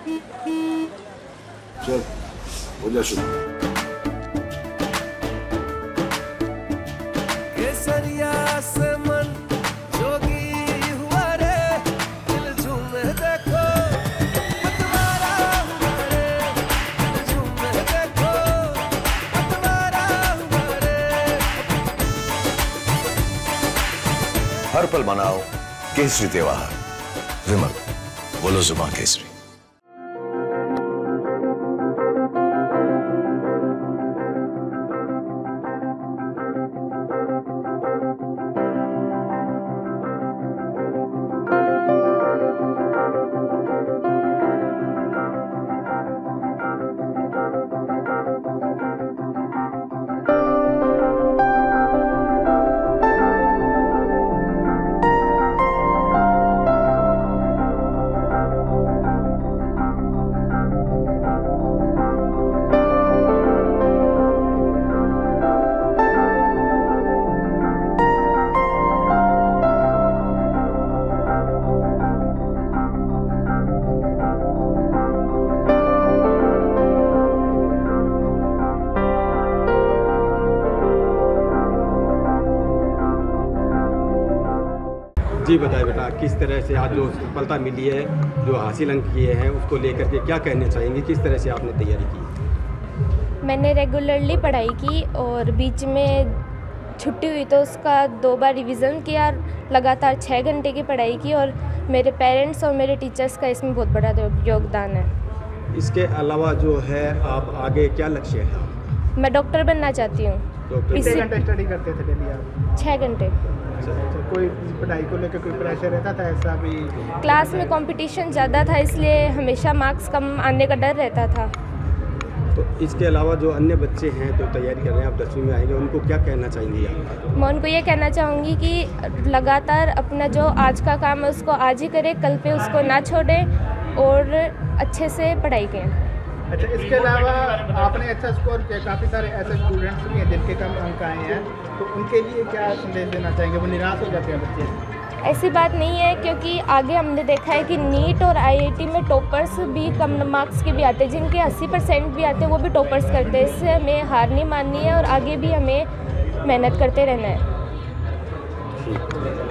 चल हो जा शुरू। केसरिया से मन जोगी हुआ रे, दिल झूमे देखो पतवारा हुआ रे, दिल झूमे देखो पतवारा हुआ रे। हर पल मनाओ केसरी त्योहार। विमल, बोलो जुबान केसरी। जी बताए बेटा, किस तरह से आज जो सफलता मिली है, जो हासिल अंक किए हैं, उसको लेकर के क्या कहना चाहेंगे? किस तरह से आपने तैयारी की? मैंने रेगुलरली पढ़ाई की और बीच में छुट्टी हुई तो उसका 2 बार रिवीज़न किया, लगातार 6 घंटे की पढ़ाई की और मेरे पेरेंट्स और मेरे टीचर्स का इसमें बहुत बड़ा योगदान है। इसके अलावा जो है आप आगे क्या लक्ष्य है? मैं डॉक्टर बनना चाहती हूँ। कितने घंटे स्टडी करते थे डेली आप? 6 घंटे। कोई पढ़ाई को लेकर कोई प्रेशर रहता था ऐसा भी? क्लास में कंपटीशन ज़्यादा था, इसलिए हमेशा मार्क्स कम आने का डर रहता था। तो इसके अलावा जो अन्य बच्चे हैं तो तैयारी कर रहे हैं, आप 10वीं में आएंगे, उनको क्या कहना चाहेंगी आप? मैं उनको ये कहना चाहूँगी कि लगातार अपना जो आज का काम है उसको आज ही करें, कल पे उसको ना छोड़ें और अच्छे से पढ़ाई करें। अच्छा, इसके अलावा आपने अच्छा स्कोर किया, काफ़ी सारे ऐसे स्टूडेंट्स भी हैं जिनके कम अंक आए हैं, तो उनके लिए क्या संदेश देना चाहेंगे? वो निराश हो जाते हैं बच्चे? ऐसी बात नहीं है, क्योंकि आगे हमने देखा है कि नीट और आईआईटी में टॉपर्स भी कम मार्क्स के भी आते हैं, जिनके 80% भी आते हैं वो भी टॉपर्स करते हैं। इससे हमें हार नहीं माननी है और आगे भी हमें मेहनत करते रहना है।